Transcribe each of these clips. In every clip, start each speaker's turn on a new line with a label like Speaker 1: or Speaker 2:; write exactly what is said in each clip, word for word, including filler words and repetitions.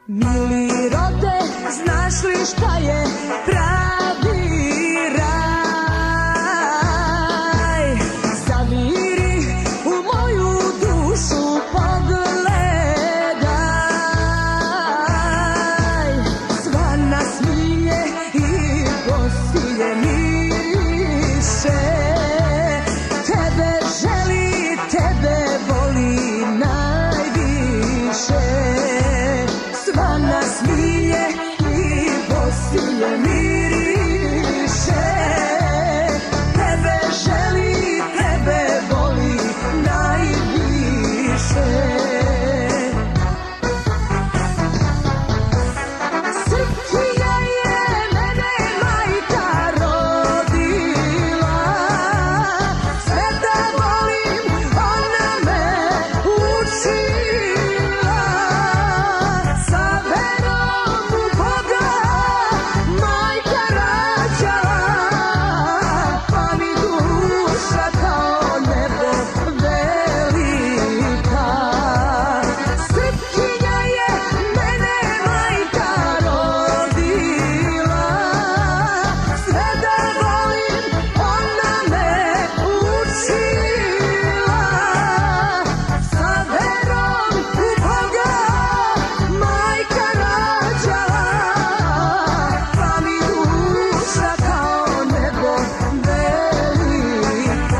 Speaker 1: Mili rode, znaš li šta je pravi raj? Zaviri u moju dušu, pogledaj. Sva nasmije i posilje miše. Tebe želi, tebe voli najviše. Sva nasmije i posilje miriše. Tebe želi, tebe voli najviše. Srpkinja je mene majka rodila. Sve da volim, ona me učila. Sa verom u Boga majka rađala, pa mi duša kao nebo velika. Srpkinja je mene majka rodila. Sve da volim, ona me učila. Sa verom u Boga majka rađala, pa mi duša kao nebo velika.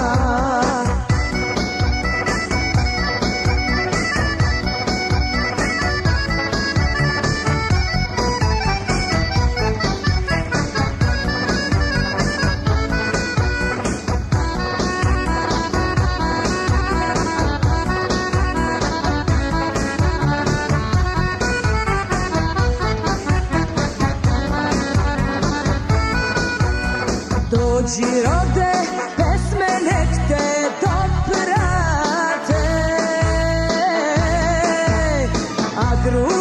Speaker 1: Dođi rode, pesme nek te doprate, a drugi